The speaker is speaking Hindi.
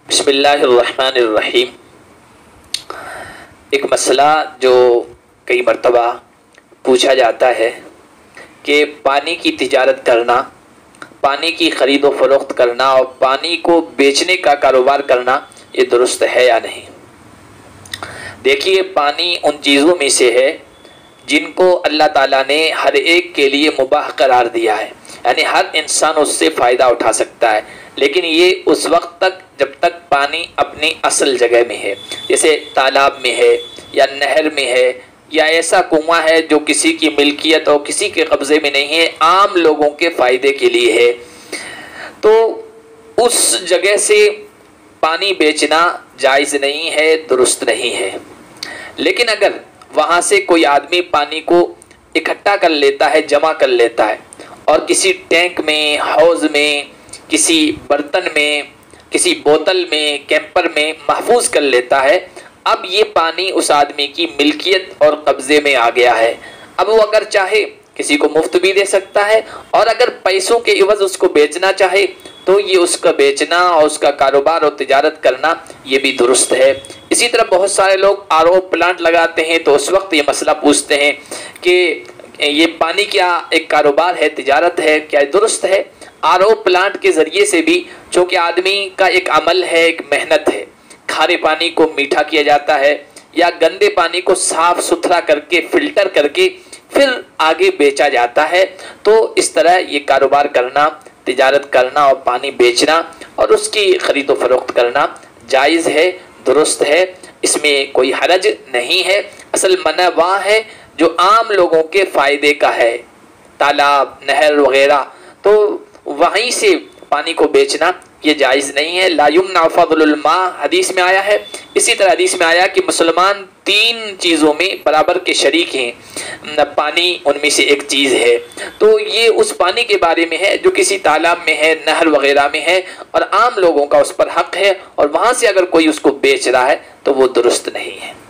बिस्मिल्लाहिर्रहमानिर्रहीम। एक मसला जो कई मर्तबा पूछा जाता है कि पानी की तिजारत करना, पानी की ख़रीद व फ़रोख्त करना और पानी को बेचने का कारोबार करना ये दुरुस्त है या नहीं। देखिए, पानी उन चीज़ों में से है जिनको अल्लाह ताला ने हर एक के लिए मुबाह करार दिया है, यानी हर इंसान उससे फ़ायदा उठा सकता है, लेकिन ये उस वक्त तक जब तक पानी अपनी असल जगह में है, जैसे तालाब में है या नहर में है या ऐसा कुआं है जो किसी की मिल्कियत और किसी के कब्ज़े में नहीं है, आम लोगों के फ़ायदे के लिए है, तो उस जगह से पानी बेचना जायज़ नहीं है, दुरुस्त नहीं है। लेकिन अगर वहाँ से कोई आदमी पानी को इकट्ठा कर लेता है, जमा कर लेता है और किसी टैंक में, हौज़ में, किसी बर्तन में, किसी बोतल में, कैंपर में महफूज कर लेता है, अब ये पानी उस आदमी की मिल्कियत और कब्ज़े में आ गया है। अब वो अगर चाहे किसी को मुफ्त भी दे सकता है और अगर पैसों के इवज़ उसको बेचना चाहे तो ये उसका बेचना और उसका कारोबार और तिजारत करना ये भी दुरुस्त है। इसी तरह बहुत सारे लोग आरओ प्लांट लगाते हैं, तो उस वक्त ये मसला पूछते हैं कि ये पानी क्या एक कारोबार है, तिजारत है, क्या दुरुस्त है। आरओ प्लांट के ज़रिए से भी, चूँकि आदमी का एक अमल है, एक मेहनत है, खारे पानी को मीठा किया जाता है या गंदे पानी को साफ़ सुथरा करके फ़िल्टर करके फिर आगे बेचा जाता है, तो इस तरह ये कारोबार करना, तिजारत करना और पानी बेचना और उसकी ख़रीद व फ़रोख्त करना जायज़ है, दुरुस्त है, इसमें कोई हरज नहीं है। असल मना वहाँ है जो आम लोगों के फ़ायदे का है, तालाब, नहर वग़ैरह, तो वहीं से पानी को बेचना ये जायज़ नहीं है। ला युमना फ़ज़लुल मा हदीस में आया है। इसी तरह हदीस में आया कि मुसलमान तीन चीज़ों में बराबर के शरीक हैं, पानी उनमें से एक चीज़ है। तो ये उस पानी के बारे में है जो किसी तालाब में है, नहर वगैरह में है और आम लोगों का उस पर हक़ है, और वहाँ से अगर कोई उसको बेच रहा है तो वो दुरुस्त नहीं है।